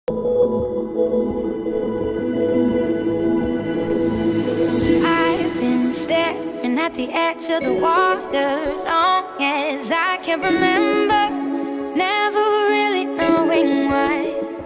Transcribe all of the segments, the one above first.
I've been staring at the edge of the water long as I can remember, never really knowing why.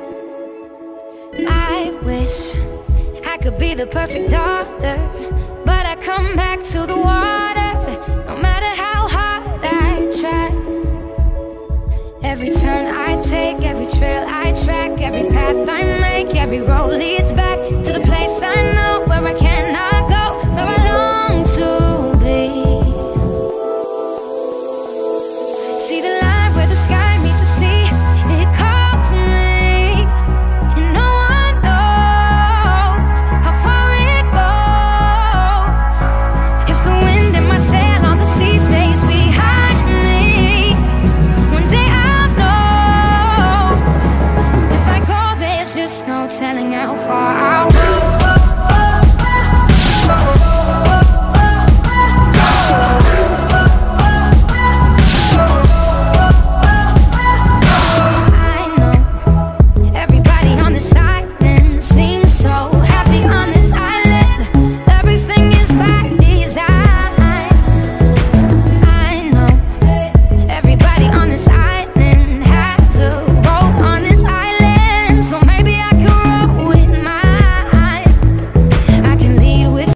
I wish I could be the perfect daughter, but I come back to the water no matter how hard I try. Every turn I take, every trail I track, every path I make, every road leads back to the place I know, where I cannot go, where I long to be. See the line where the sky meets the sea, it calls me, and no one knows how far it goes. If the wind in my sail on the sea stays behind me, one day I'll know. If I go, there's just no telling how far I'll go.